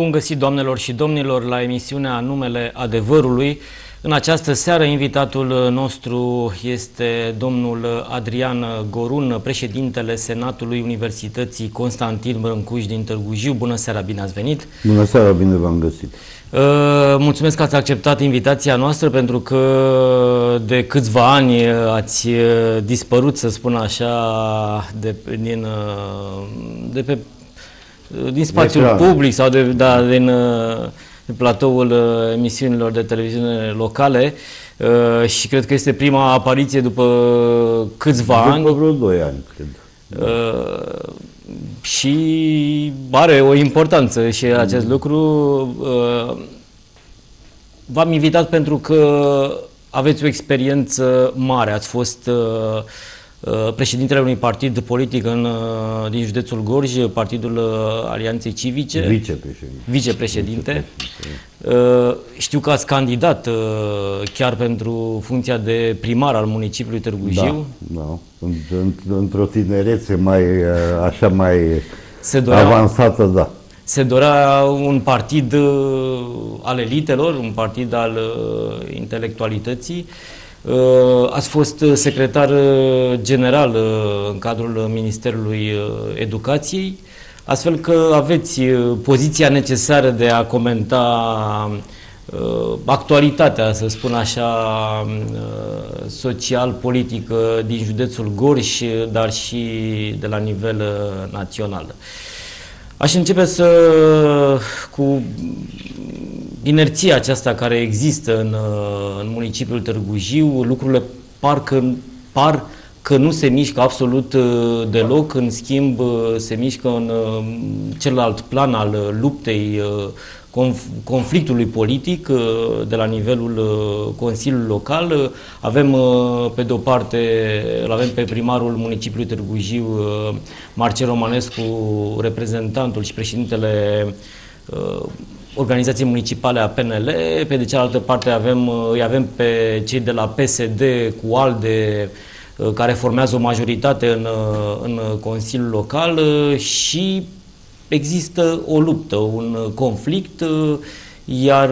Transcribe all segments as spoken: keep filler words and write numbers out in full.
Bun găsit, doamnelor și domnilor, la emisiunea Numele Adevărului. În această seară, invitatul nostru este domnul Adrian Gorun, președintele Senatului Universității Constantin Brâncuș din Târgu Jiu. Bună seara, bine ați venit! Bună seara, bine v-am găsit! Mulțumesc că ați acceptat invitația noastră, pentru că de câțiva ani ați dispărut, să spun așa, de, din, de pe, din spațiul de public sau de, da, din de platoul emisiunilor de televiziune locale și cred că este prima apariție după câțiva după ani. După vreo doi ani, cred. Da. Și are o importanță și acest lucru. V-am invitat pentru că aveți o experiență mare. Ați fost președintele unui partid politic în, din județul Gorj, Partidul Alianței Civice. Vicepreședinte. Vicepreședinte. Știu că ați candidat chiar pentru funcția de primar al municipiului Târgu Jiu. Da, da. Într-o tinerețe mai, așa mai se dorea, avansată, da. Se dorea un partid al elitelor, un partid al intelectualității. Ați fost secretar general în cadrul Ministerului Educației, astfel că aveți poziția necesară de a comenta actualitatea, să spun așa, social-politică din județul Gorj, dar și de la nivel național. Aș începe să, cu inerția aceasta care există în, în municipiul Târgu Jiu. Lucrurile par că, par că nu se mișcă absolut deloc, în schimb se mișcă în celălalt plan al luptei, conflictului politic de la nivelul Consiliului Local. Avem pe de o parte, îl avem pe primarul municipiului Târgu Jiu, Marcel Romanescu, reprezentantul și președintele Organizației Municipale a P N L. Pe de cealaltă parte avem, îi avem pe cei de la P S D cu ALDE, care formează o majoritate în, în Consiliul Local, și există o luptă, un conflict, iar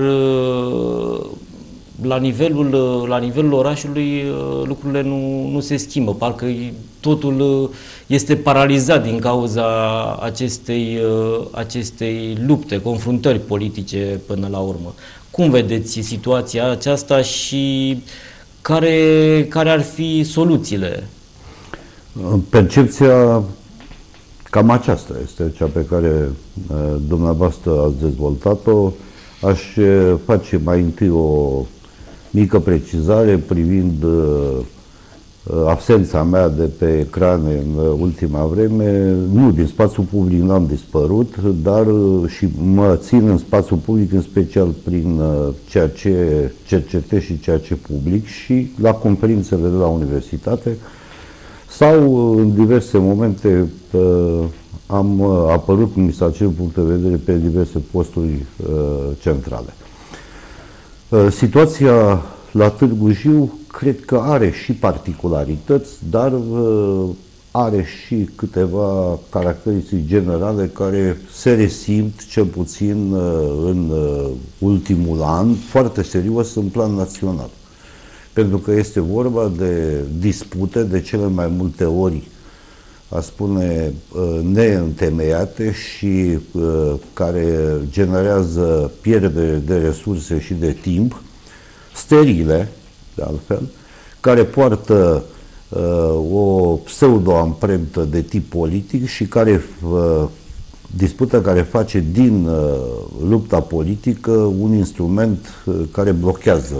la nivelul, la nivelul orașului lucrurile nu, nu se schimbă. Parcă totul este paralizat din cauza acestei, acestei lupte, confruntări politice până la urmă. Cum vedeți situația aceasta și care, care ar fi soluțiile? Percepția cam aceasta este cea pe care uh, dumneavoastră ați dezvoltat-o. Aș face mai întâi o mică precizare privind uh, absența mea de pe ecrane în ultima vreme. Nu, din spațiul public n-am dispărut, dar uh, și mă țin în spațiul public, în special prin uh, ceea ce cercetez și ceea ce public și la conferințele de la universitate, sau în diverse momente uh, am apărut, mi s-a cerut punct de vedere, pe diverse posturi uh, centrale. Uh, situația la Târgu Jiu cred că are și particularități, dar uh, are și câteva caracteristici generale care se resimt, cel puțin uh, în uh, ultimul an, foarte serios în plan național. Pentru că este vorba de dispute, de cele mai multe ori, a spune, neîntemeiate și care generează pierdere de resurse și de timp, sterile, de altfel, care poartă o pseudo-amprentă de tip politic și care dispută care face din lupta politică un instrument care blochează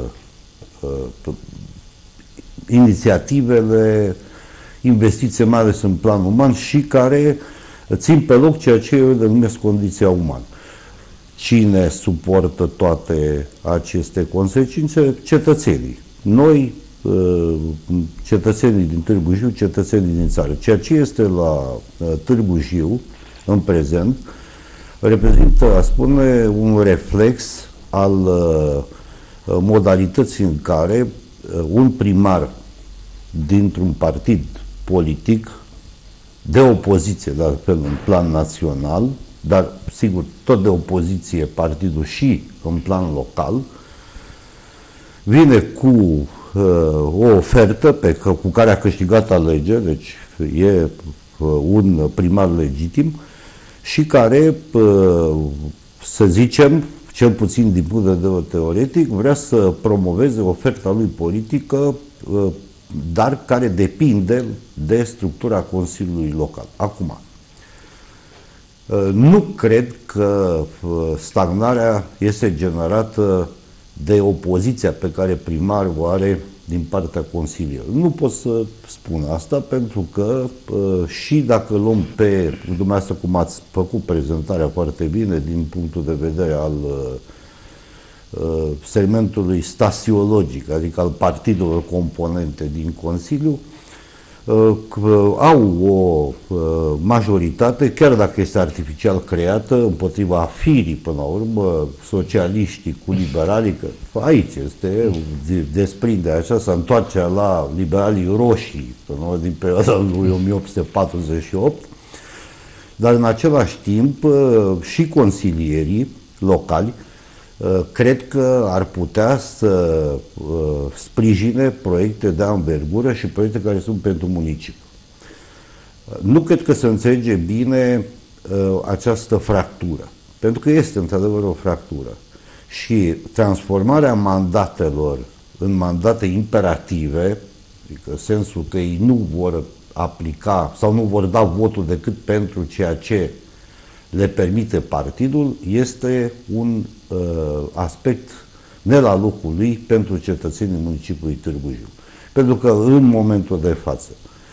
inițiativele, investiții mai ales în plan uman și care țin pe loc ceea ce eu denumesc condiția umană. Cine suportă toate aceste consecințe? Cetățenii. Noi, cetățenii din Târgu Jiu, cetățenii din țară. Ceea ce este la Târgu Jiu în prezent reprezintă, a spune, un reflex al modalității în care un primar dintr-un partid politic de opoziție, de altfel în plan național, dar sigur tot de opoziție partidul și în plan local, vine cu uh, o ofertă pe, cu care a câștigat alegeri, deci e uh, un primar legitim și care, uh, să zicem, cel puțin din punct de vedere teoretic, vrea să promoveze oferta lui politică, uh, dar care depinde de structura Consiliului Local. Acum, uh, nu cred că uh, stagnarea este generată de opoziția pe care primarul o are din partea consilierului. Nu pot să spun asta pentru că și dacă luăm pe dumneavoastră, cum ați făcut prezentarea foarte bine din punctul de vedere al segmentului stasiologic, adică al partidelor componente din Consiliu, au o majoritate, chiar dacă este artificial creată, împotriva firii, până la urmă, socialiștii cu liberalii, că aici este, desprinde această întoarcerea la liberalii roșii, până la urmă, din perioada lui o mie opt sute patruzeci și opt, dar în același timp și consilierii locali cred că ar putea să sprijine proiecte de anvergură și proiecte care sunt pentru municipiu. Nu cred că se înțelege bine această fractură, pentru că este într-adevăr o fractură și transformarea mandatelor în mandate imperative, adică sensul că ei nu vor aplica sau nu vor da votul decât pentru ceea ce le permite partidul, este un uh, aspect ne la locul lui pentru cetățenii municipiului Târgu Jiu. Pentru că în momentul de față,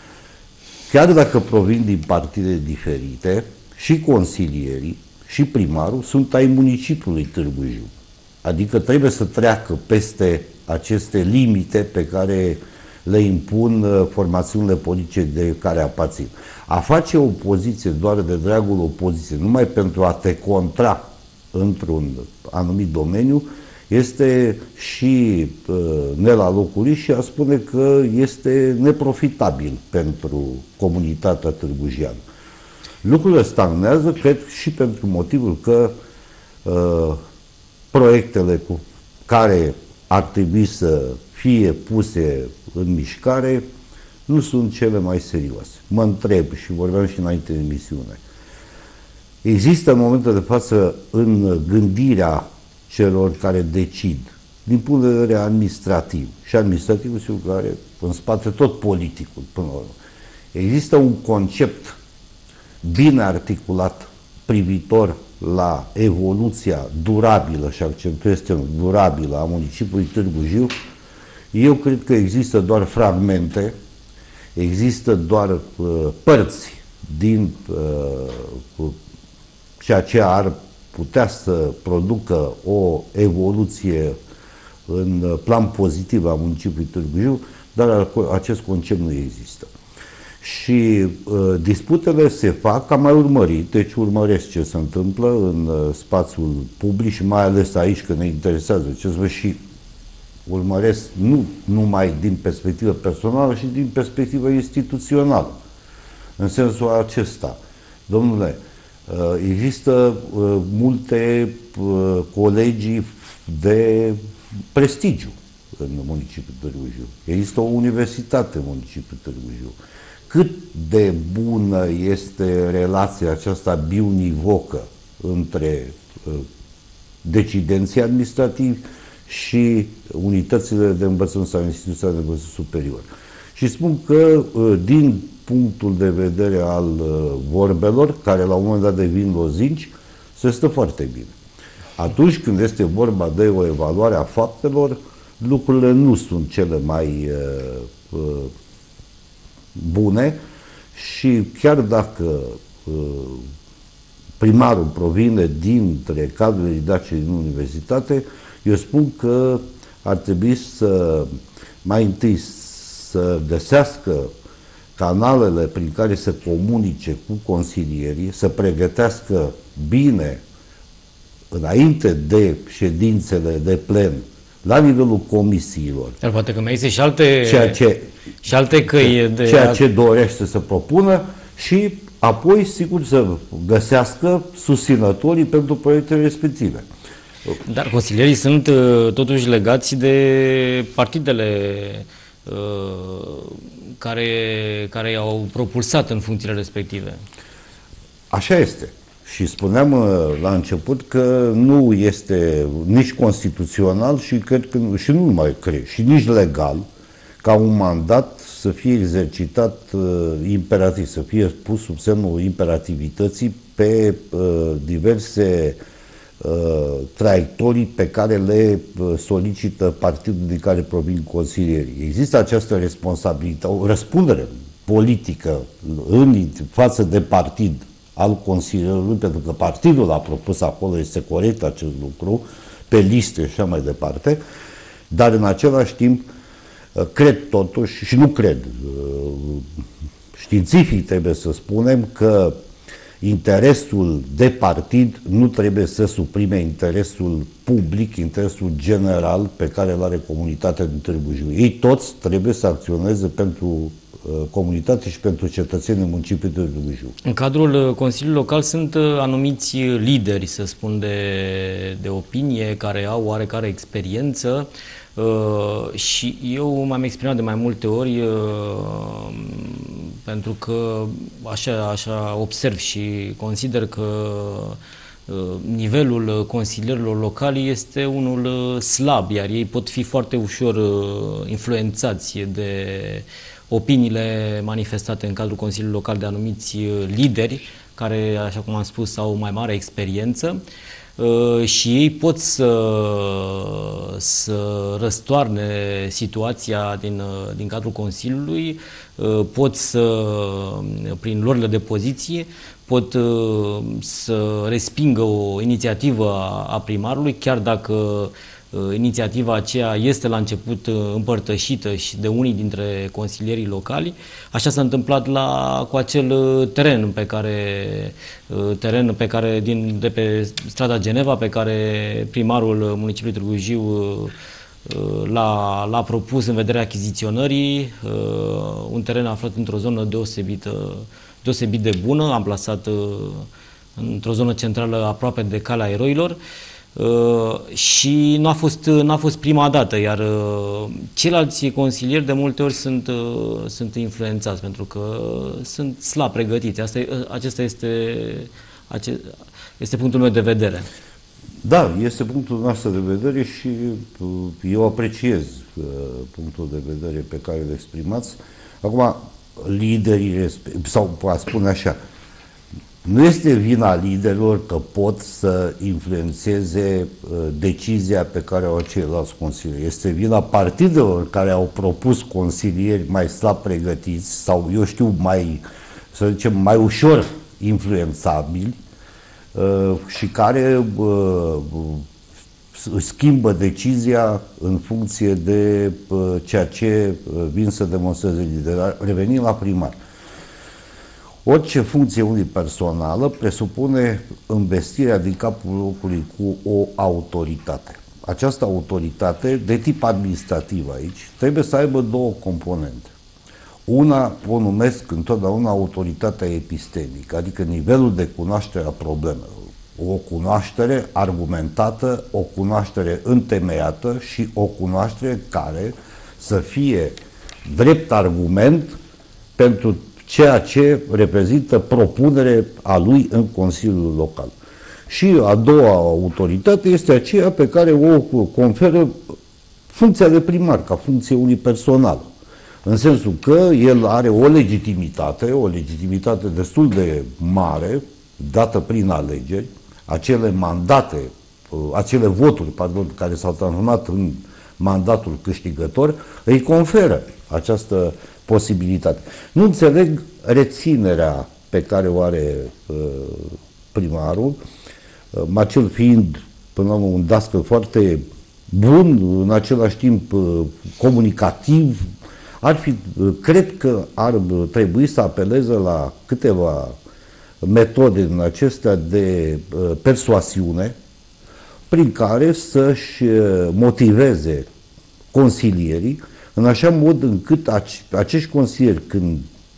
chiar dacă provin din partide diferite, și consilierii și primarul sunt ai municipiului Târgu Jiu. Adică trebuie să treacă peste aceste limite pe care le impun formațiunile politice de care aparțin. A face opoziție doar de dragul opoziției, numai pentru a te contra într-un anumit domeniu, este și uh, ne la locul lui și a spune că este neprofitabil pentru comunitatea târgujiană. Lucrurile stagnează, cred, și pentru motivul că uh, proiectele cu care ar trebui să fie puse în mișcare nu sunt cele mai serioase. Mă întreb, și vorbeam și înainte de emisiune, există în momentul de față în gândirea celor care decid, din punct de vedere administrativ, și administrativul sigur că are în spate tot politicul până la urmă, există un concept bine articulat privitor la evoluția durabilă, și accentuez durabilă, a municipiului Târgu Jiu. Eu cred că există doar fragmente, există doar uh, părți din uh, ceea ce ar putea să producă o evoluție în plan pozitiv a municipiului Târgu Jiu, dar acest concept nu există. Și uh, disputele se fac, am mai urmărit, deci urmăresc ce se întâmplă în uh, spațiul public și mai ales aici că ne interesează ce să văd și urmăresc nu numai din perspectivă personală, ci din perspectivă instituțională. În sensul acesta, domnule, uh, există uh, multe uh, colegii de prestigiu în municipiul Târgu Jiu. Există o universitate în municipiul Târgu Jiu. Cât de bună este relația aceasta biunivocă între uh, decidenții administrativi și unitățile de învățământ sau instituțiile de învățământ superior. Și spun că uh, din punctul de vedere al uh, vorbelor, care la un moment dat devin lozinci, se stă foarte bine. Atunci când este vorba de o evaluare a faptelor, lucrurile nu sunt cele mai uh, uh, bune și chiar dacă uh, primarul provine dintre cadrele didactice din universitate, eu spun că ar trebui să mai întâi să găsească canalele prin care să comunice cu consilierii, să pregătească bine înainte de ședințele de plen la nivelul comisiilor. Dar poate că mai există și alte, ceea ce, și alte căi de... Ceea ce dorește să propună și apoi, sigur, să găsească susținătorii pentru proiectele respective. Dar consilierii sunt totuși legați de partidele care, care i-au propulsat în funcțiile respective. Așa este. Și spuneam la început că nu este nici constituțional și cred că și nu numai cred, și nici legal ca un mandat să fie exercitat uh, imperativ, să fie pus sub semnul imperativității pe uh, diverse uh, traiectorii pe care le uh, solicită partidul din care provin consilierii. Există această responsabilitate, o răspundere politică în față de partid al consilierului, pentru că partidul a propus acolo, este corect acest lucru, pe liste și așa mai departe, dar în același timp cred totuși, și nu cred, științific trebuie să spunem că interesul de partid nu trebuie să suprime interesul public, interesul general pe care îl are comunitatea din Târgu Jiu. Ei toți trebuie să acționeze pentru comunitate și pentru cetățenii municipiului Târgu Jiu. În cadrul Consiliului Local sunt anumiți lideri, să spun, de, de opinie, care au oarecare experiență. Uh, și eu m-am exprimat de mai multe ori uh, pentru că așa, așa observ și consider că uh, nivelul consilierilor locali este unul slab, iar ei pot fi foarte ușor uh, influențați de opiniile manifestate în cadrul Consiliului Local de anumiți lideri care, așa cum am spus, au mai mare experiență. Uh, și ei pot să, să răstoarne situația din, uh, din cadrul Consiliului, uh, pot să, prin luările de poziție, pot uh, să respingă o inițiativă a, a primarului, chiar dacă uh, inițiativa aceea este la început uh, împărtășită și de unii dintre consilierii locali. Așa s-a întâmplat la, cu acel uh, teren pe care, uh, teren pe care din, de pe strada Geneva, pe care primarul municipiului Târgu Jiu uh, l-a, l-a propus în vederea achiziționării, uh, un teren aflat într-o zonă deosebită, deosebit de bună, amplasat uh, într-o zonă centrală aproape de Calea Eroilor. Uh, și nu a fost, n-a fost prima dată, iar uh, ceilalți consilieri de multe ori sunt, uh, sunt influențați pentru că sunt slab pregătiți. Asta, acesta este, ace, este punctul meu de vedere. Da, este punctul nostru de vedere și uh, eu apreciez uh, punctul de vedere pe care îl exprimați. Acum, liderii, sau a spune așa, nu este vina liderilor că pot să influențeze uh, decizia pe care o au ceilalți consilieri. Este vina partidelor care au propus consilieri mai slab pregătiți sau, eu știu, mai, să zicem, mai ușor influențabili uh, și care uh, schimbă decizia în funcție de uh, ceea ce uh, vin să demonstreze liderii. Revenim la primar. Orice funcție unipersonală presupune investirea din capul locului cu o autoritate. Această autoritate, de tip administrativ aici, trebuie să aibă două componente. Una o numesc întotdeauna autoritatea epistemică, adică nivelul de cunoaștere a problemelor. O cunoaștere argumentată, o cunoaștere întemeiată și o cunoaștere care să fie drept argument pentru ceea ce reprezintă propunere a lui în Consiliul Local. Și a doua autoritate este aceea pe care o conferă funcția de primar, ca funcție unipersonală. În sensul că el are o legitimitate, o legitimitate destul de mare, dată prin alegeri, acele mandate, acele voturi, pardon, care s-au transformat în mandatul câștigător, îi conferă această posibilitate. Nu înțeleg reținerea pe care o are uh, primarul, uh, Marcel fiind până la urmă un dascăl foarte bun, în același timp uh, comunicativ, ar fi, uh, cred că ar trebui să apeleze la câteva metode din acestea de uh, persoasiune prin care să-și uh, motiveze consilierii în așa mod încât acești consilieri, când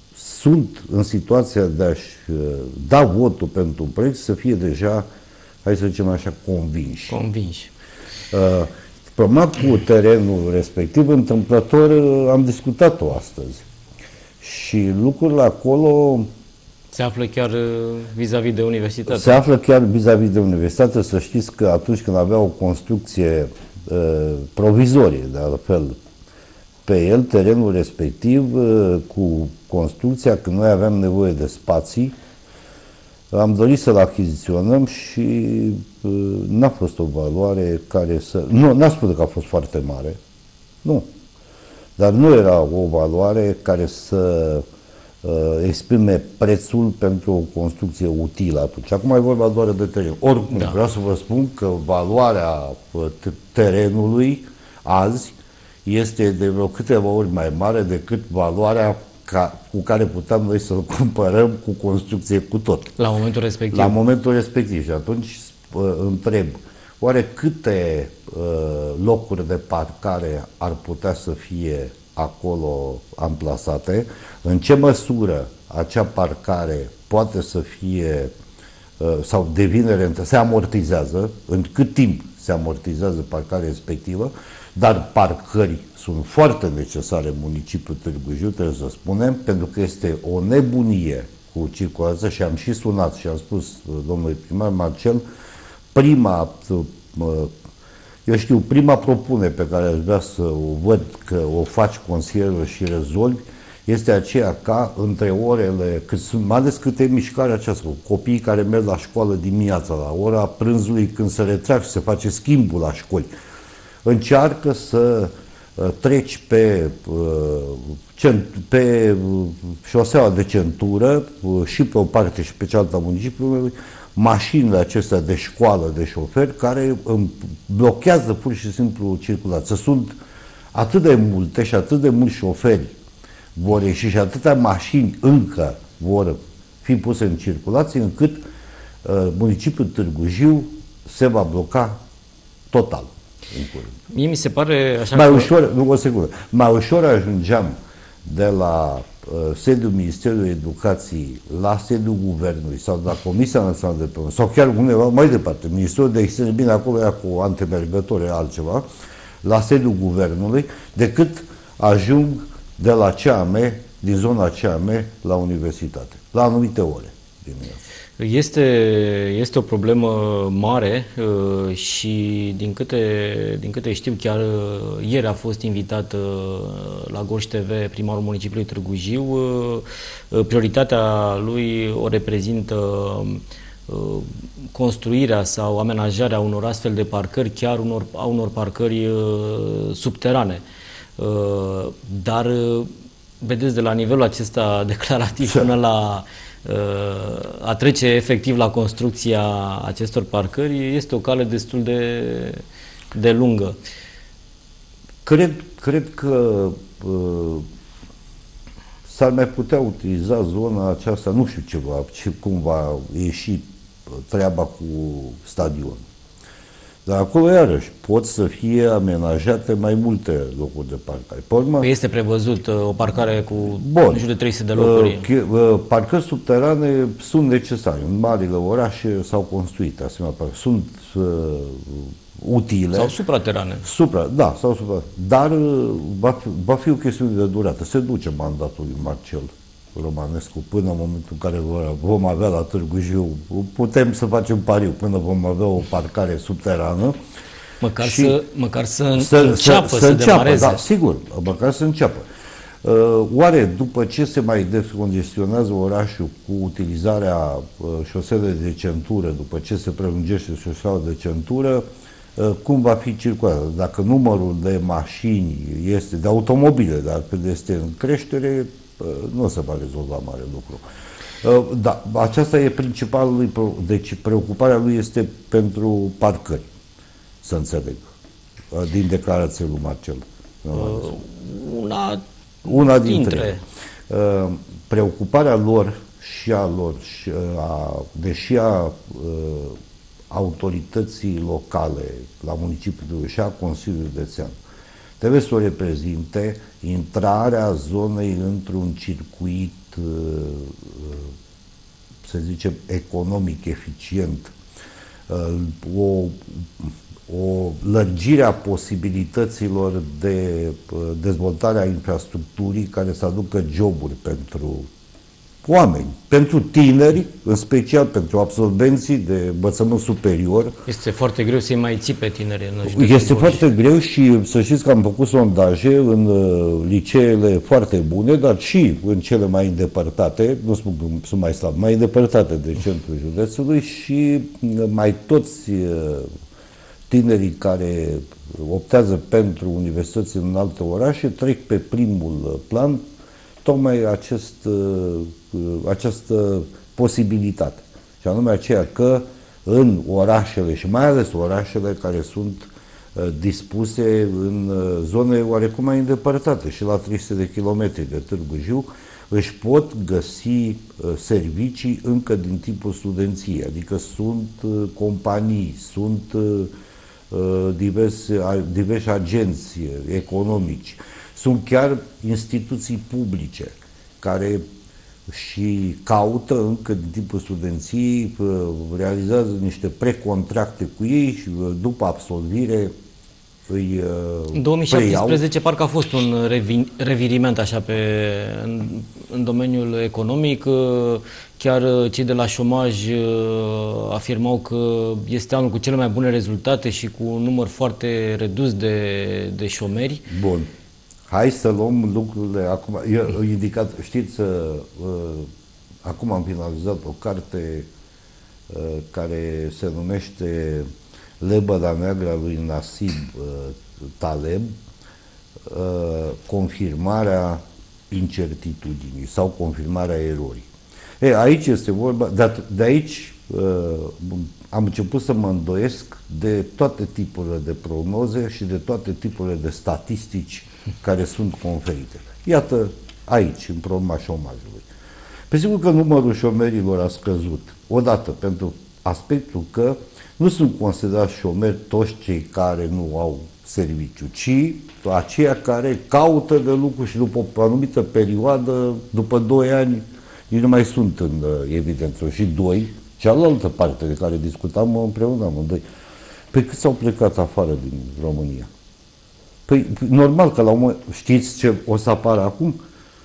sunt în situația de a-și da votul pentru un proiect să fie deja, hai să zicem așa, convinși. Convinși. Uh, problema cu terenul respectiv, întâmplător, am discutat-o astăzi. Și lucrurile acolo se află chiar vis-a-vis -vis de universitate. Se află chiar vis-a-vis -vis de universitate. Să știți că atunci când avea o construcție uh, provizorie, de altfel, pe el, terenul respectiv, uh, cu construcția, când noi aveam nevoie de spații, am dorit să-l achiziționăm și uh, n-a fost o valoare care să... Nu, n-a spus că a fost foarte mare, nu. Dar nu era o valoare care să uh, exprime prețul pentru o construcție utilă atunci. Acum e vorba doar de teren. Oricum, da. Vreau să vă spun că valoarea terenului azi este de vreo câteva ori mai mare decât valoarea ca, cu care puteam noi să-l cumpărăm cu construcție cu tot. La momentul respectiv. La momentul respectiv. Și atunci uh, întreb, oare câte uh, locuri de parcare ar putea să fie acolo amplasate? În ce măsură acea parcare poate să fie uh, sau devine rentă, se amortizează, în cât timp se amortizează parcarea respectivă, dar parcări sunt foarte necesare în municipiul Târgu Jiu, trebuie să spunem, pentru că este o nebunie cu circulația și am și sunat și am spus domnului primar Marcel, prima, eu știu, prima propunere pe care aș vrea să o văd că o faci consilierul și rezolvi, este aceea ca între orele, cât sunt, mai ales câte mișcarea aceasta, copiii care merg la școală dimineața, la ora prânzului, când se retrag și se face schimbul la școli, încearcă să uh, treci pe, uh, pe uh, șoseaua de centură uh, și pe o parte și pe cealaltă a municipiului, mașinile acestea de școală, de șoferi, care um, blochează pur și simplu circulația. Sunt atât de multe și atât de mulți șoferi vor ieși și atâtea mașini încă vor fi puse în circulație, încât uh, municipiul Târgu Jiu se va bloca total. Mie mi se pare așa mai că... ușor, nu, o secundă, mai ușor ajungeam de la uh, sediul Ministerului Educației la sediul Guvernului sau de la Comisia Națională de Promovare sau chiar undeva mai departe, Ministerul de Externe, bine, acolo era cu antemergători, altceva, la sediul Guvernului, decât ajung de la C A M, din zona C A M, la universitate, la anumite ore dimineața. Este, este o problemă mare uh, și din câte, din câte știu, chiar uh, ieri a fost invitat uh, la Gorj T V primarul municipiului Târgu Jiu. Uh, prioritatea lui o reprezintă uh, construirea sau amenajarea unor astfel de parcări, chiar unor, a unor parcări uh, subterane. Uh, dar, uh, vedeți, de la nivelul acesta declarativ până la a trece efectiv la construcția acestor parcări este o cale destul de, de lungă. Cred, cred că uh, s-ar mai putea utiliza zona aceasta, nu știu ce va, ce, cum va ieși treaba cu stadionul. Dar acolo, iarăși, pot să fie amenajate mai multe locuri de parcare. Pe urmă, este prevăzut uh, o parcare cu bun, în jur de trei sute de locuri. Uh, uh, parcări subterane sunt necesare. În marile orașe s-au construit asemenea parcări. Sunt uh, utile. Sau supraterane. Supra, da, sau supra. Dar uh, va, fi, va fi o chestiune de durată. Se duce mandatul lui Marcel Romanescu până în momentul în care vom avea la Târgu Jiu, putem să facem pariu, până vom avea o parcare subterană. Măcar să, măcar să, să înceapă, să, să, să demareze. Da, sigur, măcar să înceapă. Uh, oare după ce se mai descongestionează orașul cu utilizarea uh, șoselei de centură, după ce se prelungește șoseaua de centură, uh, cum va fi circulată? Dacă numărul de mașini este, de automobile, dacă este în creștere, nu se va rezolva mare lucru. Da, aceasta e principalul lui, deci preocuparea lui este pentru parcări, să înțeleg, din declarația lui Marcel. Uh, una, una dintre, dintre. Uh, preocuparea lor și a lor, și a, deși a uh, autorității locale la municipiul și a Consiliului Județean, trebuie să o reprezinte intrarea zonei într-un circuit să zicem, economic eficient, o, o lărgire a posibilităților de dezvoltare a infrastructurii care să aducă joburi pentru oameni, pentru tineri, în special pentru absolvenții de învățământ superior. Este foarte greu să-i mai ții pe tineri în județul Este Gorj. Foarte greu și să știți că am făcut sondaje în uh, liceele foarte bune, dar și în cele mai îndepărtate, nu spun că sunt mai slabe, mai îndepărtate de centrul județului și uh, mai toți uh, tinerii care optează pentru universități în alte orașe trec pe primul plan tocmai acest, această posibilitate. Și anume aceea că în orașele, și mai ales orașele care sunt dispuse în zone oarecum mai îndepărtate, și la trei sute de kilometri de Târgu Jiu, își pot găsi servicii încă din timpul studenției. Adică sunt companii, sunt diversi, diversi agenți economici, sunt chiar instituții publice care și caută încă din timpul studenției, realizează niște precontracte cu ei și după absolvire îi În două mii șaptesprezece preiau. Parcă a fost un reviriment așa pe, în, în domeniul economic. Chiar cei de la șomaj afirmau că este anul cu cele mai bune rezultate și cu un număr foarte redus de, de șomeri. Bun. Hai să luăm lucrurile acum. Eu indicat, știți, uh, acum am finalizat o carte uh, care se numește Lebăda neagră a lui Nasib uh, Taleb, uh, confirmarea incertitudinii sau confirmarea erorii. E, aici este vorba, de, de aici uh, am început să mă îndoiesc de toate tipurile de prognoze și de toate tipurile de statistici care sunt conferite. Iată aici, în problema șomajului. Pe sigur că numărul șomerilor a scăzut. Odată, pentru aspectul că nu sunt considerați șomeri toți cei care nu au serviciu, ci aceia care caută de lucru și după o anumită perioadă, după doi ani, nici nu mai sunt în evidență. Și doi, cealaltă parte de care discutam împreună amândoi, pe cât s-au plecat afară din România? Păi, normal că la un moment, știți ce o să apară acum?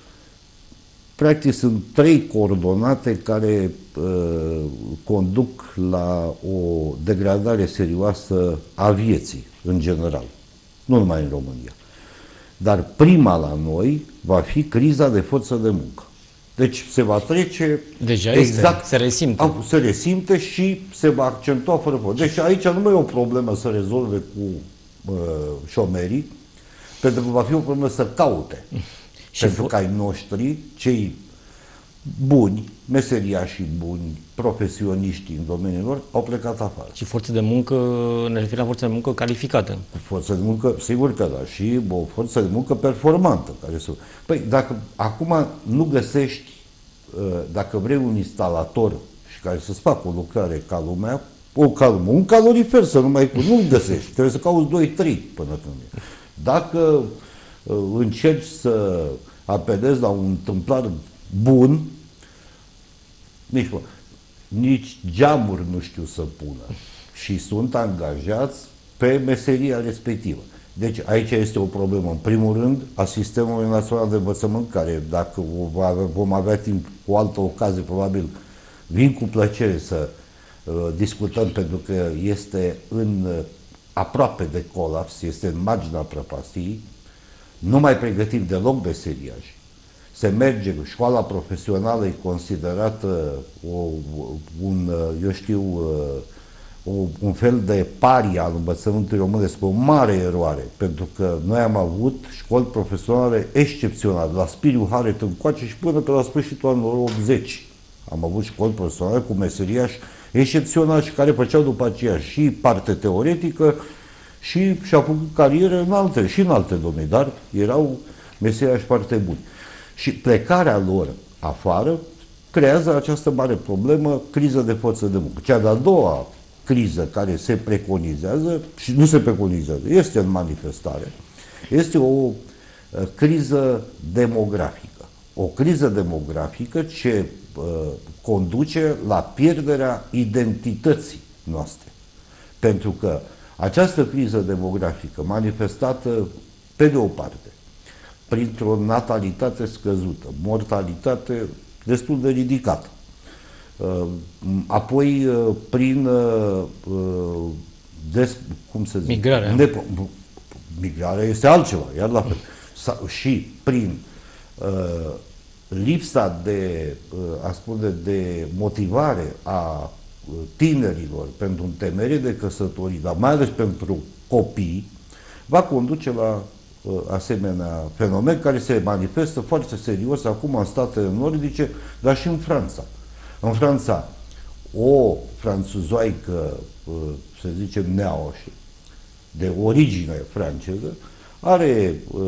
Practic sunt trei coordonate care uh, conduc la o degradare serioasă a vieții, în general, nu numai în România. Dar prima la noi va fi criza de forță de muncă. Deci se va trece Deja exact, este, se resimte. A, se resimte și se va accentua fără fost. Deci aici nu mai e o problemă să rezolve cu uh, șomerii, pentru că va fi o problemă să caute. Și pentru că ai noștri, cei buni, meseriașii buni, profesioniștii în domeniul lor, au plecat afară. Și forță de muncă, ne referim la forță de muncă calificată. Forță de muncă, sigur că da, și o forță de muncă performantă. Care să... Păi, dacă acum nu găsești, dacă vrei un instalator și care să-ți facă o lucrare ca lumea, o ca un calorifer să nu mai nu găsești, trebuie să cauți doi trei până când. Dacă încerci să apelezi la un întâmplar bun, nici, nici geamuri nu știu să pună și sunt angajați pe meseria respectivă. Deci aici este o problemă, în primul rând, a Sistemului Național de Învățământ, care, dacă vom avea timp cu altă ocazie, probabil vin cu plăcere să uh, discutăm, pentru că este în uh, aproape de colaps, este în marginea prăpastiei, nu mai pregătim deloc meseriași. Se merge, școala profesională e considerată o, un, eu știu, o, un fel de paria al învățământului românesc, o mare eroare, pentru că noi am avut școli profesionale excepționale, la Spiriu Haret încoace și până pe la sfârșitul anilor optzeci. Am avut școli profesionale cu meseriași excepționali și care făceau după aceea și parte teoretică și și-au făcut carieră în alte, și în alte domenii, dar erau meseriași foarte buni. Și plecarea lor afară creează această mare problemă, criză de forță de muncă. Cea de-a doua criză care se preconizează, și nu se preconizează, este în manifestare, este o uh, criză demografică. o criză demografică ce uh, conduce la pierderea identității noastre. Pentru că această criză demografică manifestată pe de o parte printr-o natalitate scăzută, mortalitate destul de ridicată, apoi prin des, cum să zic, migrarea. Nepo, migrarea este altceva, iar la fel. Și prin uh, lipsa de, uh, a spune, de motivare a tinerilor pentru întemeire de căsătorii, dar mai ales pentru copii, va conduce la uh, asemenea fenomen care se manifestă foarte serios acum în statele nordice, dar și în Franța. În Franța, o franțuzoaică, uh, să zicem neaoșă, de origine franceză, are uh,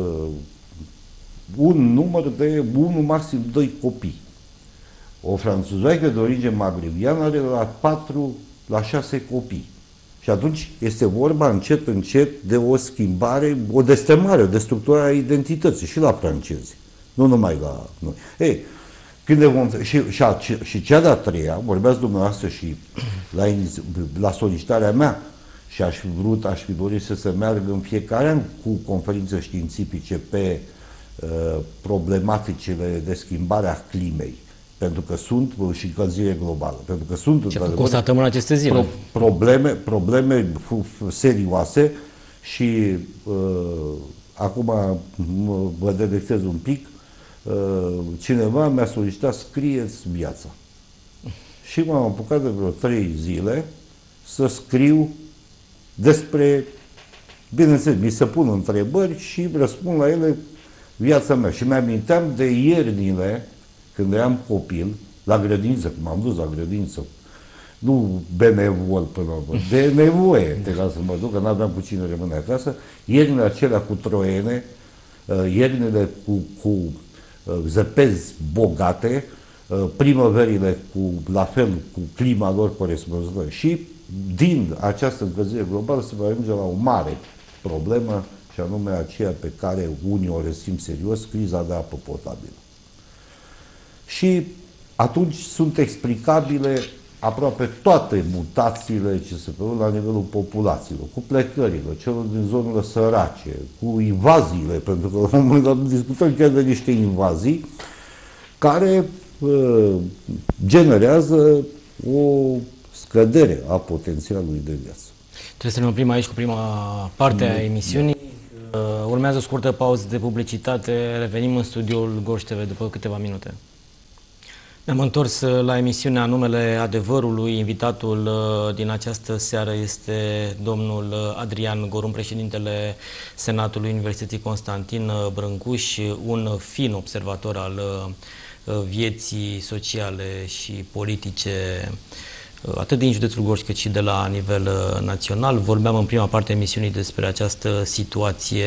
un număr de unu, maxim doi copii. O franțuzoaică de origine magrebiană are la patru, la șase copii. Și atunci este vorba încet, încet de o schimbare, o destrămare, o destructurare a identității și la francezi, nu numai la noi. Ei, când le vom, și, și, și cea de-a treia, vorbeați dumneavoastră și la, la solicitarea mea, și aș fi vrut, aș fi dorit să se meargă în fiecare an cu conferințe științifice pe uh, problematicile de schimbare a climei, pentru că sunt, și încălzire globală, pentru că sunt ce constatăm în aceste zile. Pro, probleme, probleme serioase și uh, acum vă delectez un pic, uh, cineva mi-a solicitat, scrieți viața. Și m-am apucat de vreo trei zile să scriu despre, bineînțeles, mi se pun întrebări și răspund la ele viața mea. Și mi-aminteam de iernile, când eram copil, la grădiniță, când m-am dus la grădiniță, nu benevol până la urmă, de nevoie, te las să mă duc, că n-aveam cu cine rămâne acasă, iernile acelea cu troiene, iernile cu, cu zăpezi bogate, primăverile cu, la fel, cu clima lor corespunzătoare. Și din această încălzire globală se va ajunge la o mare problemă, și anume aceea pe care unii o resim serios, criza de apă potabilă. Și atunci sunt explicabile aproape toate mutațiile ce se produc la nivelul populațiilor, cu plecările celor din zonele sărace, cu invaziile, pentru că la un moment dat discutăm chiar de niște invazii care uh, generează o scădere a potențialului de viață. Trebuie să ne oprim aici cu prima parte a emisiunii. Uh, urmează o scurtă pauză de publicitate. Revenim în studioul Gorj T V după câteva minute. Ne-am întors la emisiunea Numele Adevărului. Invitatul din această seară este domnul Adrian Gorum, președintele Senatului Universității Constantin Brâncuș, un fin observator al vieții sociale și politice atât din județul Gorj cât și de la nivel național. Vorbeam în prima parte a emisiunii despre această situație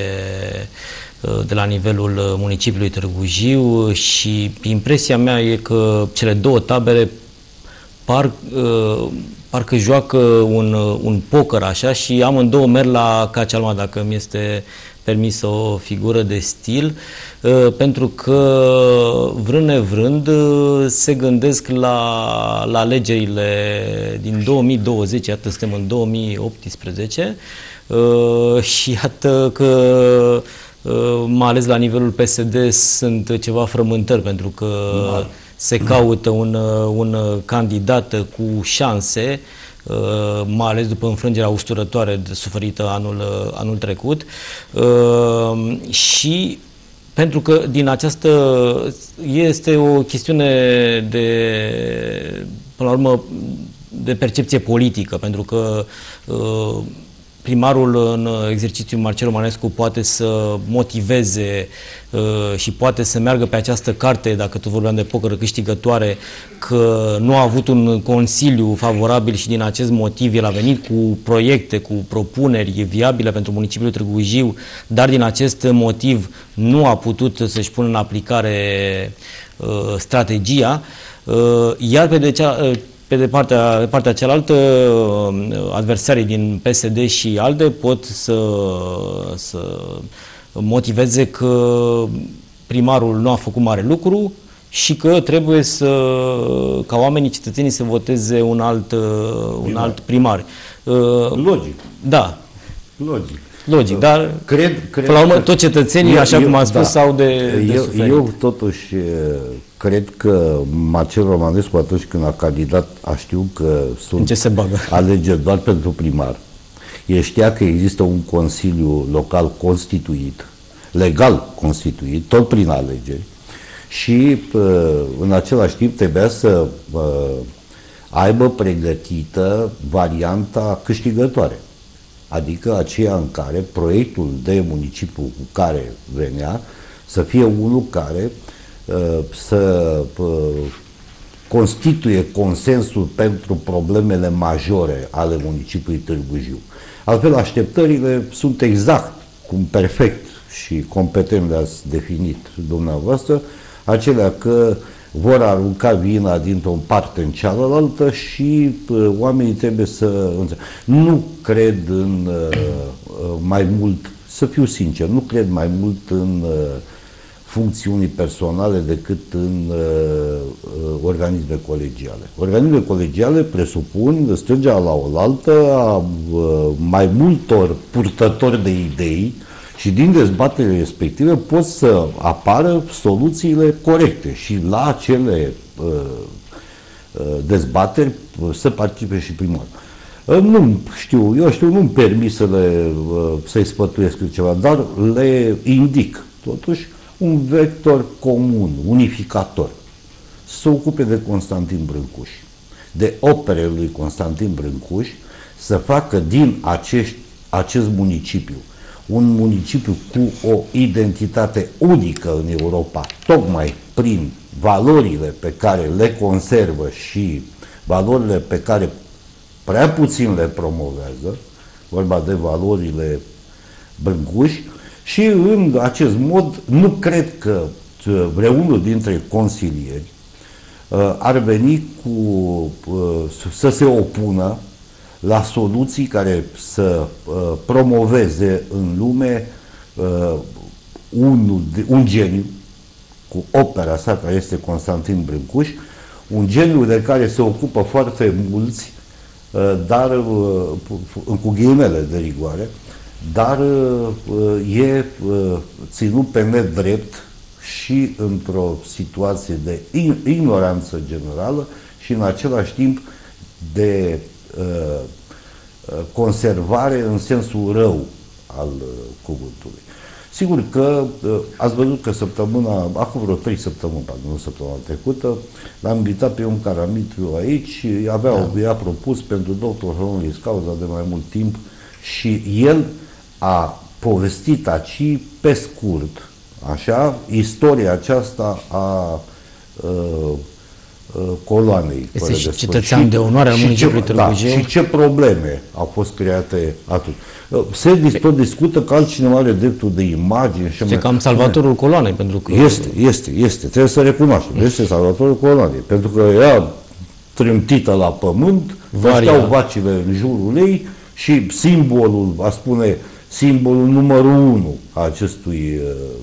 de la nivelul municipiului Târgu Jiu și impresia mea e că cele două tabere par, parcă joacă un, un poker așa și amândouă merg la Cacealma, dacă mi este permisă o figură de stil, pentru că vrând nevrând se gândesc la, la alegerile din două mii douăzeci, iată suntem în două mii optsprezece și iată că mai ales la nivelul P S D sunt ceva frământări, pentru că da. se caută un, un candidat cu șanse, mai ales după înfrângerea usturătoare suferită anul, anul trecut, și pentru că din această este o chestiune de, până la urmă, de percepție politică, pentru că primarul în exercițiu, Marcel Romanescu, poate să motiveze uh, și poate să meargă pe această carte, dacă tu vorbeam de poker, câștigătoare, că nu a avut un consiliu favorabil și din acest motiv el a venit cu proiecte, cu propuneri viabile pentru municipiul Târgu Jiu, dar din acest motiv nu a putut să-și pună în aplicare uh, strategia, uh, iar pe de cea, uh, Pe de partea, de partea cealaltă, adversarii din P S D și ALDE pot să, să motiveze că primarul nu a făcut mare lucru și că trebuie să, ca oamenii, cetățenii, să voteze un alt, un alt primar. Logic. Da. Logic. Logic, dar cred, cred până la urmă tot cetățenii, eu, așa eu, cum am spus, da, au de, de eu, suferit. Eu totuși cred că Marcel Romanescu, atunci când a candidat, a știut că sunt ce se bagă? alegeri doar pentru primar. El știa că există un consiliu local constituit, legal constituit, tot prin alegeri, și în același timp trebuia să aibă pregătită varianta câștigătoare. Adică aceea în care proiectul de municipiu cu care venea să fie unul care uh, să uh, constituie consensul pentru problemele majore ale municipiului Târgu Jiu. Altfel, așteptările sunt exact, cum perfect și competent le-ați definit dumneavoastră, acelea că vor arunca vina dintr-o parte în cealaltă și uh, oamenii trebuie să înțeleg. Nu cred în uh, mai mult, să fiu sincer, nu cred mai mult în uh, funcțiuni personale decât în uh, uh, organisme colegiale. Organisme colegiale presupun strângerea la oaltă a uh, mai multor purtători de idei și din dezbaterile respective pot să apară soluțiile corecte și la acele uh, uh, dezbateri să participe și primarul. Uh, nu știu, eu știu, nu-mi permis să le, uh, să-i sfătuiesc ceva, dar le indic totuși un vector comun, unificator. Să se ocupe de Constantin Brâncuș, de operele lui Constantin Brâncuș, să facă din acești, acest municipiu un municipiu cu o identitate unică în Europa, tocmai prin valorile pe care le conservă și valorile pe care prea puțin le promovează, vorba de valorile Brâncuș, și în acest mod nu cred că vreunul dintre consilieri ar veni cu, să se opună la soluții care să uh, promoveze în lume uh, unul de, un geniu cu opera sa care este Constantin Brâncuș, un geniu de care se ocupă foarte mulți, uh, dar uh, cu ghilimele de rigoare, dar uh, e uh, ținut pe nedrept și într-o situație de ignoranță generală și în același timp de uh, conservare în sensul rău al uh, cuvântului. Sigur că uh, ați văzut că săptămâna, acum vreo trei săptămâni, nu săptămâna trecută, l-am invitat pe un Caramitru aici, avea, da. i-a propus pentru doctor Honoris Causa de mai mult timp și el a povestit aici, pe scurt, așa, istoria aceasta a uh, coloanei. Este și cetățean de onoare al municipiului Târgu Jiu. Da, și ce probleme au fost create atunci. Se tot discută că altcineva are dreptul de imagine. Și este cam salvatorul coloanei, pentru că... Este, este, este. Trebuie să recunoaștem. Este salvatorul coloanei. Pentru că ea trântită la pământ, stau vacile în jurul ei și simbolul, a spune, simbolul numărul unu a acestui,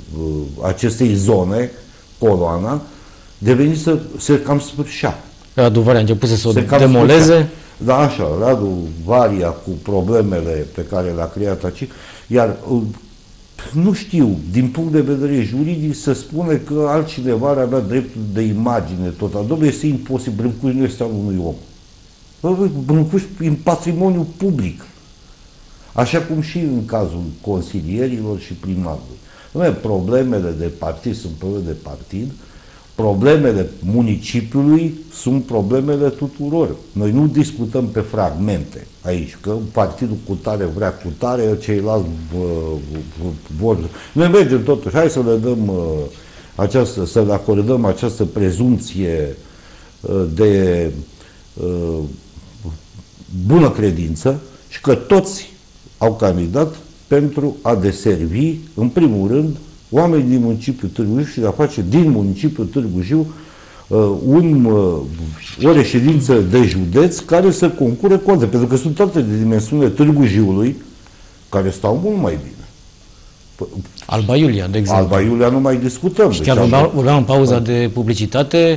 acestei zone, coloana, deveni să se cam sfârșea. Radu Varia a început să se demoleze. Sfârșea. Da, așa, Radu Varia cu problemele pe care le-a creat aici, iar nu știu, din punct de vedere juridic, să spune că altcineva ar avea dreptul de imagine total. Dom'le, este imposibil, Brâncuș nu este al unui om. Brâncuș e în patrimoniu public. Așa cum și în cazul consilierilor și primarilor. Problemele de partid sunt probleme de partid, problemele municipiului sunt problemele tuturor. Noi nu discutăm pe fragmente aici, că partidul cu tare vrea cu tare, ceilalți vor. Noi mergem totuși, hai să le dăm această, să le acordăm această prezumție de bună credință și că toți au candidat pentru a deservi, în primul rând, oamenii din municipiul Târgu Jiu și de a face din municipiul Târgu Jiu uh, un, uh, o reședință de județ care să concure cu alte, pentru că sunt alte de dimensiunile Târgu Jiului care stau mult mai bine. Alba Iulia, de exemplu. Alba Iulia nu mai discutăm. Și chiar vorbeam, vorbeam în pauza de publicitate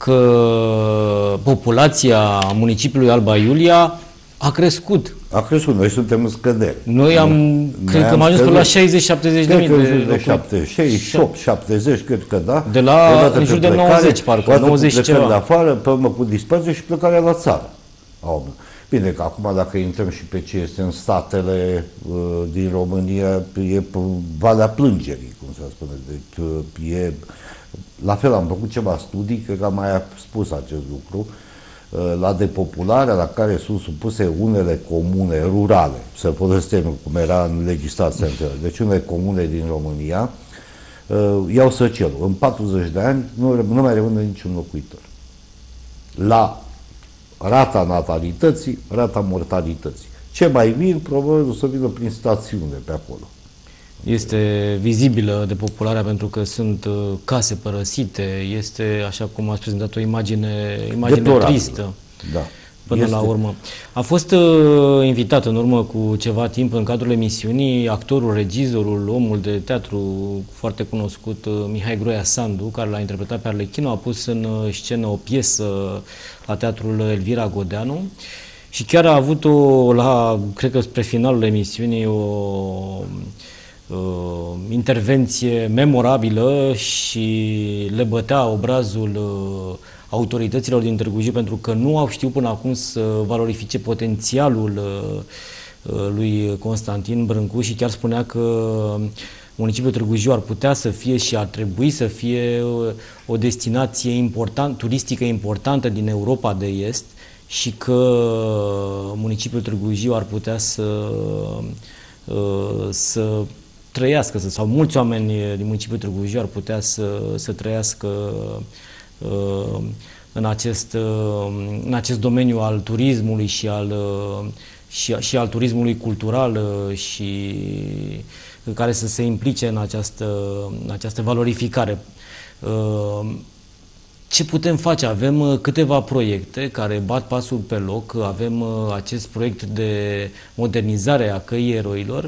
că populația municipiului Alba Iulia a crescut. A crescut, noi suntem în scădere. Noi am, noi cred că am ajuns până la șaizeci șaptezeci de mii de locuitori. șaizeci și opt șaptezeci, cred că da. De la în jur de nouăzeci, parcă, nouăzeci ceva. De afară, pe urmă cu dispariție și plecarea la țară. Bine, că acum dacă intrăm și pe ce este în statele uh, din România, e Valea Plângerii, cum se spune. Deci uh, e... La fel am făcut ceva studii, cred că am mai spus acest lucru, la depopularea la care sunt supuse unele comune rurale, să folosesc termenul cum era în legislația anterioară, deci unele comune din România, iau săcelul. În patruzeci de ani nu, nu mai rămâne niciun locuitor. La rata natalității, rata mortalității. Ce mai vin, probabil o să vină prin stațiune pe acolo. Este vizibilă depopularea pentru că sunt uh, case părăsite, este, așa cum ați prezentat, o imagine, imagine tristă. Da. Până este. la urmă. A fost uh, invitat în urmă cu ceva timp în cadrul emisiunii actorul, regizorul, omul de teatru foarte cunoscut, uh, Mihai Groia Sandu, care l-a interpretat pe Arlechino, a pus în uh, scenă o piesă la teatrul Elvira Godeanu și chiar a avut o, la, cred că spre finalul emisiunii, o Uh, intervenție memorabilă și le bătea obrazul uh, autorităților din Târgu Jiu pentru că nu au știut până acum să valorifice potențialul uh, uh, lui Constantin Brâncu și chiar spunea că municipiul Târgu Jiu ar putea să fie și ar trebui să fie uh, o destinație important, turistică importantă din Europa de Est și că municipiul Târgu Jiu ar putea să uh, să trăiască, sau mulți oameni din municipiul Târgu Jiu ar putea să, să trăiască uh, în, acest, uh, în acest domeniu al turismului și al, uh, și, și al turismului cultural uh, și care să se implice în această, în această valorificare. Uh, Ce putem face? Avem uh, câteva proiecte care bat pasul pe loc, avem uh, acest proiect de modernizare a Căii Eroilor.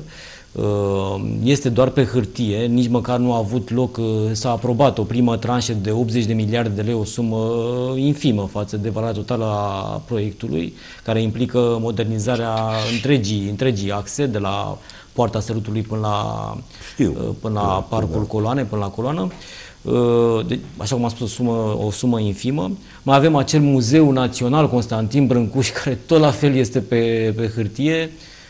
Este doar pe hârtie, nici măcar nu a avut loc, s-a aprobat o primă tranșă de optzeci de miliarde de lei, o sumă infimă față de valoarea totală a proiectului, care implică modernizarea întregii, întregii axe, de la Poarta Sărutului până la, Știu. până la Parcul da. Coloane, până la Coloană. De, așa cum am spus, o sumă, o sumă infimă. Mai avem acel Muzeu Național Constantin Brâncuș, care tot la fel este pe, pe hârtie.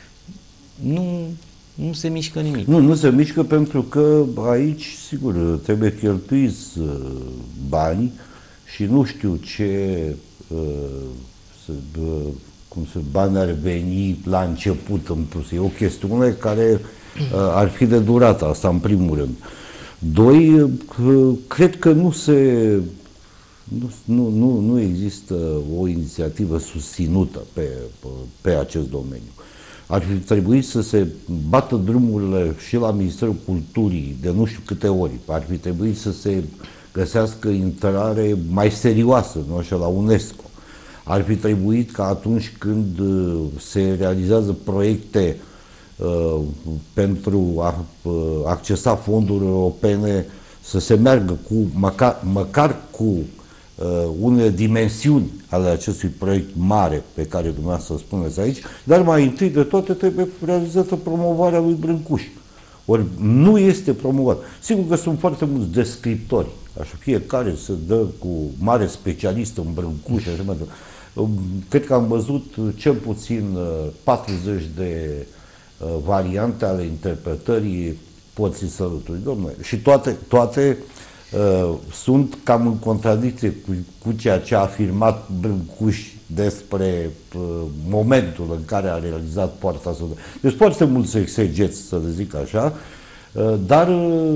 Nu... Nu se mișcă nimic. Nu, nu se mișcă pentru că aici, sigur, trebuie cheltuiți uh, bani și nu știu ce uh, să, uh, cum să, bani ar veni la început în plus. E o chestiune care uh, ar fi de durată, asta în primul rând. Doi, uh, cred că nu se... Nu, nu, nu, nu există o inițiativă susținută pe, pe, pe acest domeniu. Ar fi trebuit să se bată drumurile și la Ministerul Culturii de nu știu câte ori. Ar fi trebuit să se găsească intrare mai serioasă, nu așa, la UNESCO. Ar fi trebuit ca atunci când se realizează proiecte uh, pentru a uh, accesa fonduri europene să se meargă cu, măcar, măcar cu Uh, unele dimensiuni ale acestui proiect mare pe care dumneavoastră spuneți aici, dar mai întâi de toate trebuie realizată promovarea lui Brâncuș. Ori nu este promovat. Sigur că sunt foarte mulți descriptori, așa, fiecare se dă cu mare specialist în Brâncuș, așa mai departe. Cred că am văzut cel puțin patruzeci de uh, variante ale interpretării Porții Sărutului, domnule. Și toate, toate Uh, sunt cam în contradicție cu, cu ceea ce a afirmat Brâncuș despre uh, momentul în care a realizat Poarta Sărutului. Deci foarte mulți exegeți, să le zic așa, uh, dar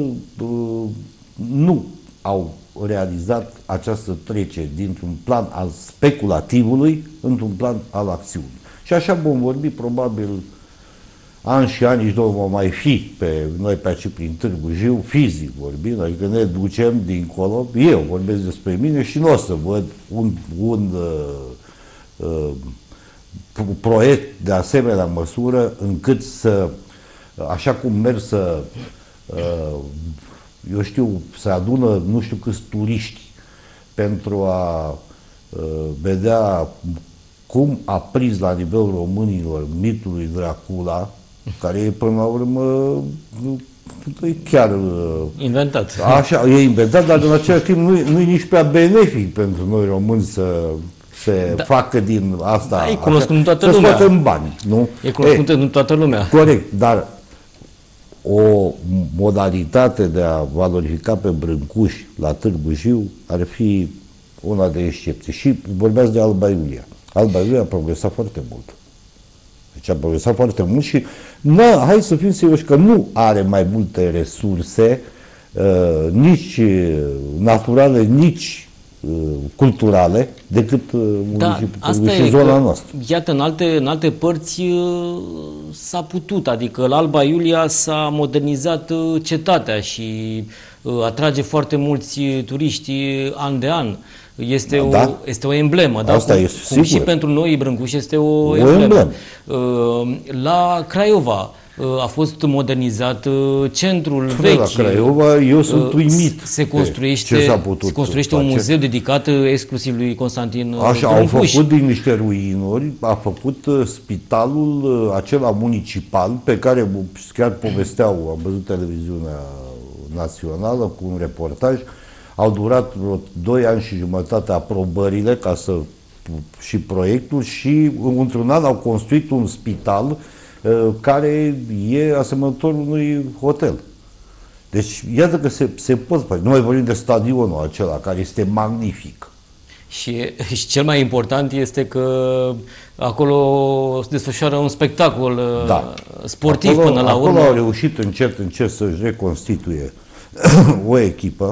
uh, nu au realizat această trecere dintr-un plan al speculativului într-un plan al acțiunii. Și așa vom vorbi probabil ani și ani, nici nu vom mai fi pe noi pe aici prin Târgu Jiu, fizic vorbind, adică ne ducem dincolo, eu vorbesc despre mine și nu o să văd un, un uh, uh, proiect de asemenea măsură încât să, așa cum merg să eu știu, se adună nu știu câți turiști pentru a vedea cum a prins la nivelul românilor mitul lui Dracula, care e până la urmă e chiar inventat. Așa, e inventat, dar în același timp nu, nu e nici prea benefic pentru noi români să se da. facă din asta. Da, e cunoscut în toată să lumea. Să scoată în bani, nu? E cunoscut în toată lumea. Corect, dar o modalitate de a valorifica pe Brâncuși la Târgu Jiu ar fi una de excepție. Și vorbeați de Alba Iulia. Alba Iulia a progresat foarte mult. Deci a progresat foarte mult și na, hai să fim serioși că nu are mai multe resurse uh, nici naturale, nici uh, culturale decât uh, da, municipiul și zona că, noastră. Iată, în alte, în alte părți uh, s-a putut, adică la Alba Iulia s-a modernizat uh, cetatea și uh, atrage foarte mulți turiști uh, an de an. Este, da, o, da. este o emblemă, da? Asta cum, este, cum sigur. și pentru noi Brâncuși este o, o emblemă. emblemă. La Craiova a fost modernizat centrul Până vechi. La Craiova eu sunt uimit. Se construiește, ce s-a putut se construiește un muzeu dedicat exclusiv lui Constantin Așa, Brâncuși. au făcut din niște ruinuri, a făcut spitalul acela municipal pe care chiar povesteau, am văzut televiziunea națională cu un reportaj. Au durat vreo doi ani și jumătate aprobările ca să, și proiectul și într-un an au construit un spital uh, care e asemănător unui hotel. Deci iată că se, se pot face. Nu mai vorbim de stadionul acela care este magnific. Și, și cel mai important este că acolo se desfășoară un spectacol da. sportiv acolo, până la acolo urmă. Acolo au reușit încet, încet să-și reconstituie o echipă.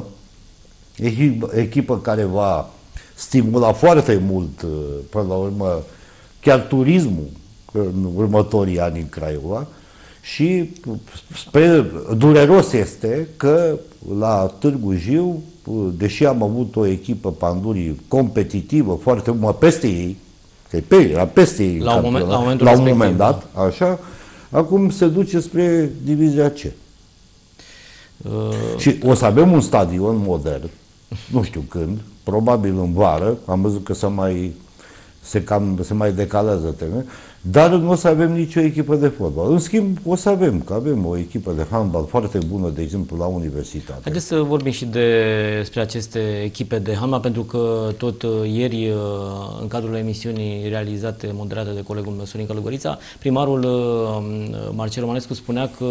Echipă care va stimula foarte mult, până la urmă, chiar turismul în următorii ani în Craiova și spre, dureros este că la Târgu Jiu, deși am avut o echipă Pandurii competitivă, foarte mult peste ei, că pe, era peste ei la un moment, la la un moment dat, așa, acum se duce spre divizia C. Uh... Și o să avem un stadion modern, nu știu când, probabil în vară, am văzut că se mai, se cam, se mai decalează termen, dar nu o să avem nicio echipă de fotbal. În schimb, o să avem, că avem o echipă de handbal foarte bună, de exemplu, la universitate. Haideți să vorbim și despre aceste echipe de handbal, pentru că tot ieri, în cadrul emisiunii realizate, moderate de colegul meu, Sorin Călugărița, primarul Marcel Romanescu spunea că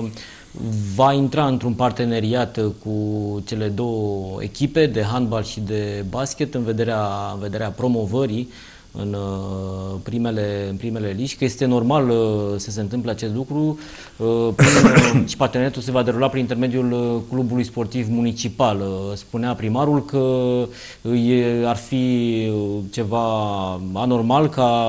va intra într-un parteneriat cu cele două echipe de handbal și de basket în vederea, în vederea promovării în primele, în primele ligi, că este normal să se întâmple acest lucru prin, și parteneriatul se va derula prin intermediul clubului sportiv municipal. Spunea primarul că e, ar fi ceva anormal ca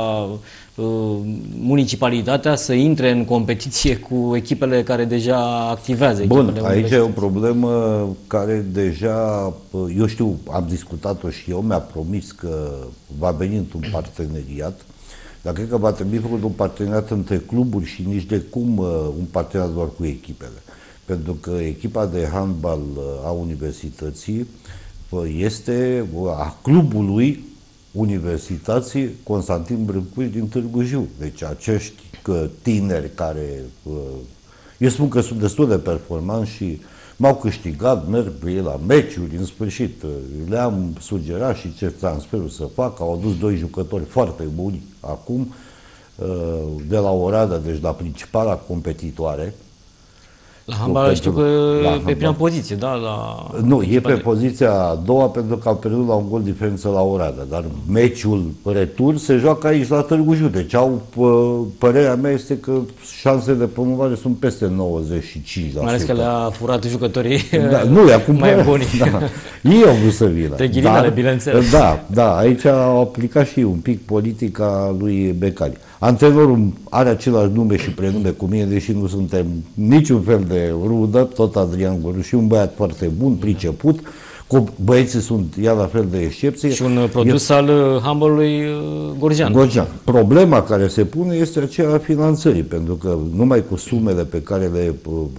municipalitatea să intre în competiție cu echipele care deja activează. Bun, aici e o problemă care deja, eu știu, am discutat-o și eu, mi-a promis că va veni într-un parteneriat, dar cred că va trebui făcut un parteneriat între cluburi și nici de cum un parteneriat doar cu echipele. Pentru că echipa de handbal a universității este a clubului Universității Constantin Brâncuși din Târgu Jiu. Deci acești tineri care, eu spun că sunt destul de performanți și m-au câștigat, merg ei la meciuri, în sfârșit. Le-am sugerat și ce transferul să fac, au adus doi jucători foarte buni acum, de la Oradea, deci la principala competitoare. La handbal știu că e pe prima poziție, da? La... Nu, e pe poziția a doua pentru că au pierdut la un gol diferență la Oradea, dar meciul retur se joacă aici la Târgu Jiu, deci au, părerea mea este că șansele de promovare sunt peste nouăzeci și cinci la sută. Mai ales că le-a furat jucătorii da, nu, le-a mai buni. Da. Ei au vrut să vină. Te ghilimele, bineînțeles. Da, da, aici au aplicat și un pic politica lui Becali. Antrenorul are același nume și prenume cu mine, deși nu suntem niciun fel de rudă, tot Adrian Goru, și un băiat foarte bun, priceput, cu băieții sunt iar la fel de excepție. Și un produs El... al handbalului Gorjean. Gorjean. Problema care se pune este aceea a finanțării, pentru că numai cu sumele pe care le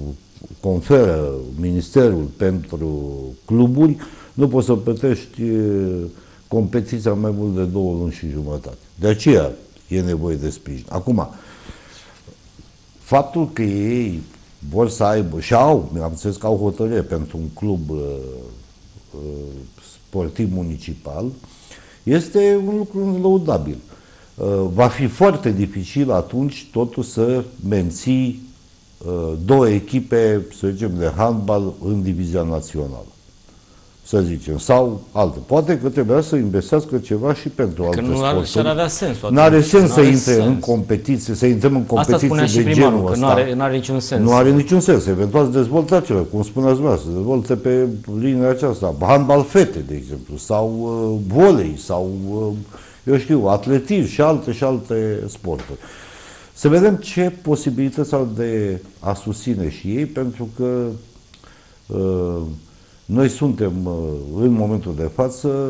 conferă Ministerul pentru cluburi, nu poți să plătești competiția mai mult de două luni și jumătate. De aceea e nevoie de sprijin. Acum, faptul că ei vor să aibă, și au, am înțeles că au hotărâre pentru un club uh, uh, sportiv municipal, este un lucru lăudabil. Uh, va fi foarte dificil atunci totuși să menții uh, două echipe, să zicem, de handbal în divizia națională. Să zicem, sau alte. Poate că trebuia să investească ceva și pentru alte sporturi. Că nu ar avea sens. Nu are sens să intre în competiție, să intrăm în competiție de genul ăsta. Că nu are, nu are niciun sens. Nu are niciun sens. Eventual să dezvoltă acela, cum spuneați dumneavoastră, să dezvolte pe linia aceasta. Handbal fete, de exemplu, sau uh, volei, sau, uh, eu știu, atletism și alte și alte sporturi. Să vedem ce posibilități au de a susține și ei, pentru că uh, noi suntem, în momentul de față,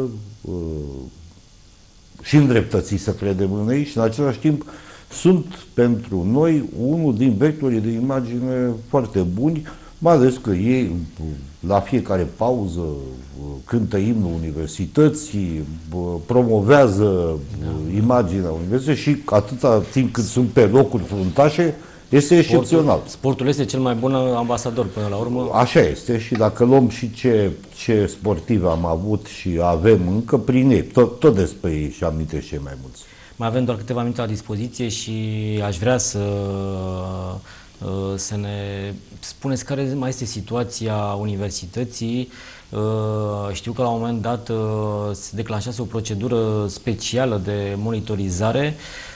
și îndreptățiți să credem în ei și, în același timp, sunt pentru noi unul din vectorii de imagine foarte buni, mai ales că ei, la fiecare pauză, cântă imnul universității, promovează da. imaginea universității și atâta timp cât sunt pe locuri fruntașe, este excepțional. Sportul, sportul este cel mai bun ambasador până la urmă. Așa este și dacă luăm și ce, ce sportivi am avut și avem încă prin ei, tot, tot despre ei și amintesc cei mai mulți. Mai avem doar câteva minute la dispoziție și aș vrea să, să ne spuneți care mai este situația universității. Știu că la un moment dat se declanșase o procedură specială de monitorizare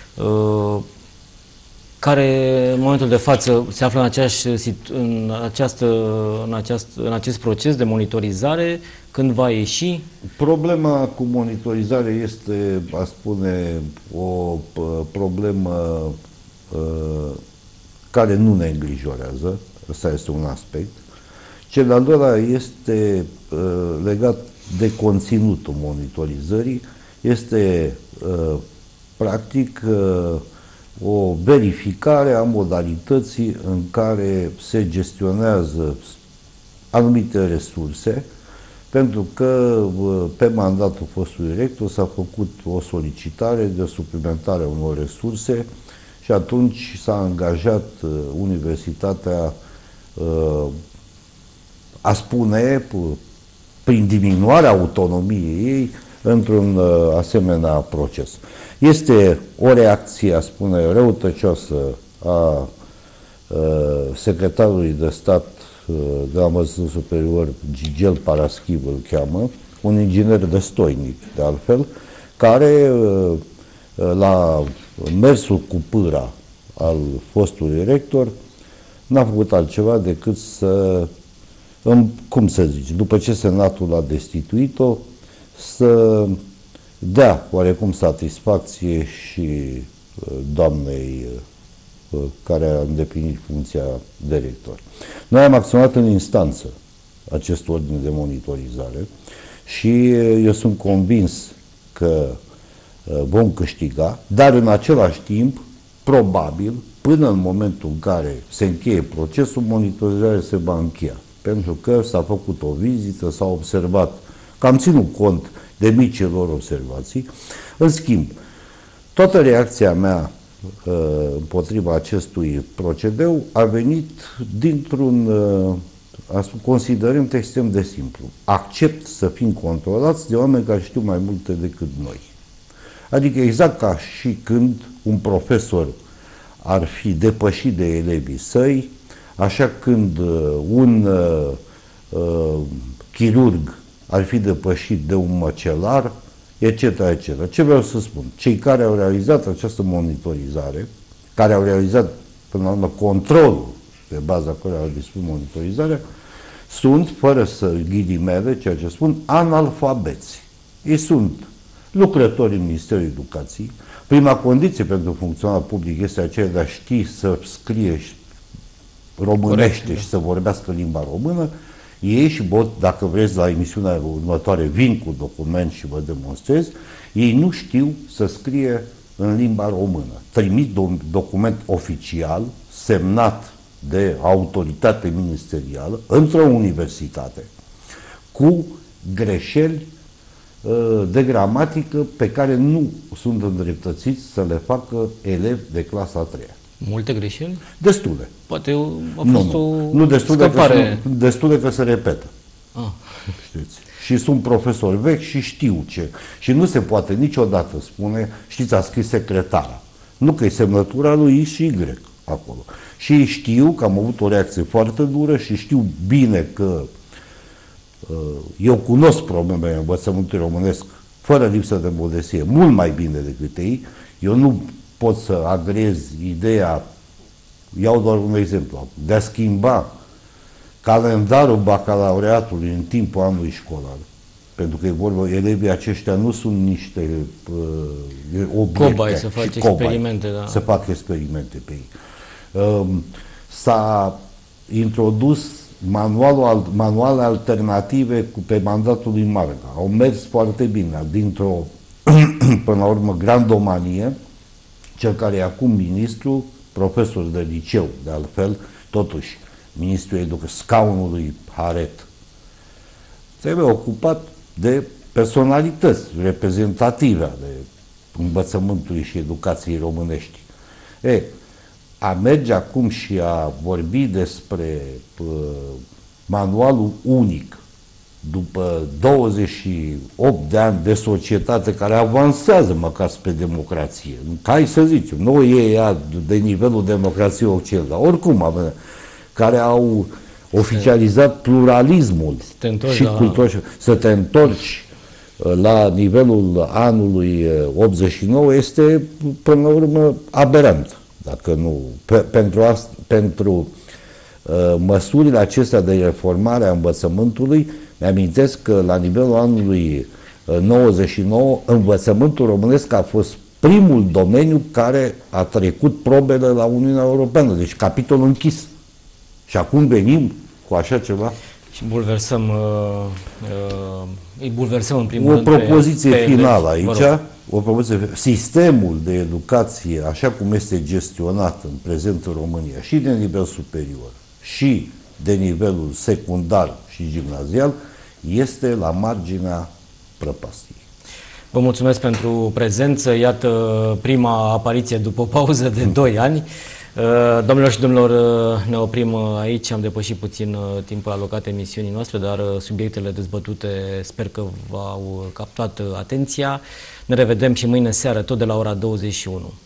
care în momentul de față se află în, aceeași, în, această, în, această, în acest proces de monitorizare, când va ieși? Problema cu monitorizare este, a spune, o problemă uh, care nu ne îngrijorează, ăsta este un aspect. Cel de-al doilea este uh, legat de conținutul monitorizării, este uh, practic uh, o verificare a modalității în care se gestionează anumite resurse, pentru că pe mandatul fostului rector s-a făcut o solicitare de suplimentare a unor resurse și atunci s-a angajat universitatea a spune, prin diminuarea autonomiei ei, într-un asemenea proces. Este o reacție, a spune, răutăcioasă a, a secretarului de stat de la Măslin Superior, Gigel Paraschiv îl cheamă, un inginer destoinic, de altfel, care la mersul cu pâra al fostului rector n-a făcut altceva decât să, cum să zici, după ce Senatul a destituit-o, să dea oarecum satisfacție și doamnei care a îndeplinit funcția de rector. Noi am acționat în instanță acest ordin de monitorizare și eu sunt convins că vom câștiga, dar în același timp, probabil, până în momentul în care se încheie procesul, monitorizarea se va încheia. Pentru că s-a făcut o vizită, s-a observat, că am ținut cont de micile lor observații. În schimb, toată reacția mea împotriva acestui procedeu a venit dintr-un considerent extrem de simplu. Accept să fim controlați de oameni care știu mai multe decât noi. Adică exact ca și când un profesor ar fi depășit de elevii săi, așa când un uh, chirurg ar fi depășit de un măcelar, et cetera, et cetera. Ce vreau să spun? Cei care au realizat această monitorizare, care au realizat, până la urmă, controlul pe baza care au dispus monitorizarea, sunt, fără să ghilimele, ceea ce spun, analfabeți. Ei sunt lucrători în Ministerul Educației. Prima condiție pentru funcționar public este aceea de a ști să scrie românește Corect, și să vorbească limba română. Ei și bot, dacă vreți, la emisiunea următoare vin cu document și vă demonstrez, ei nu știu să scrie în limba română. Trimit un document oficial, semnat de autoritate ministerială într-o universitate cu greșeli de gramatică pe care nu sunt îndreptățiți să le facă elevi de clasa a treia. Multe greșeli? Destule. Poate a fost nu, o nu, nu destule, scăpare. că se, destule că se repetă. Ah. Știți? Și sunt profesori vechi și știu ce. Și nu se poate niciodată spune, știți, a scris secretara. Nu că e semnătura lui X și Y acolo. Și știu că am avut o reacție foarte dură și știu bine că uh, eu cunosc problemele învățământului românesc fără lipsă de modestie, mult mai bine decât ei. Eu nu pot să agrez ideea, iau doar un exemplu, de a schimba calendarul bacalaureatului în timpul anului școlar. Pentru că e vorba, elevii aceștia nu sunt niște uh, obiecte. Cobai, să fac experimente, da. Să fac experimente pe ei. Uh, s-a introdus manualul, manuale alternative cu, pe mandatul lui Marga. Au mers foarte bine, dintr-o, până la urmă, grandomanie, cel care e acum ministru, profesor de liceu, de altfel, totuși, ministrul educației, scaunului Haret, trebuie ocupat de personalități reprezentative ale învățământului și educației românești. E, a merge acum și a vorbi despre uh, manualul unic după douăzeci și opt de ani de societate care avansează măcar spre democrație. Hai să zicem, nu e ea de nivelul democrației occidentale, oricum avem, care au oficializat pluralismul și la... cultura, să te întorci la nivelul anului optzeci și nouă este, până la urmă, aberant. Dacă nu, pe, pentru, asta, pentru uh, măsurile acestea de reformare a învățământului, mi-amintesc că la nivelul anului uh, nouăzeci și nouă, învățământul românesc a fost primul domeniu care a trecut probele la Uniunea Europeană, deci capitolul închis. Și acum venim cu așa ceva. Și bulversăm, uh, uh, îi bulversăm în primul o rând propoziție pe, pe finală elevi. aici, o propoziție, sistemul de educație, așa cum este gestionat în prezent în România, și de nivel superior, și de nivelul secundar și gimnazial, este la marginea prăpastiei. Vă mulțumesc pentru prezență. Iată prima apariție după o pauză de doi ani. Domnilor și domnilor, ne oprim aici, am depășit puțin timpul alocat emisiunii noastre, dar subiectele dezbătute sper că v-au captat atenția. Ne revedem și mâine seară, tot de la ora douăzeci și unu.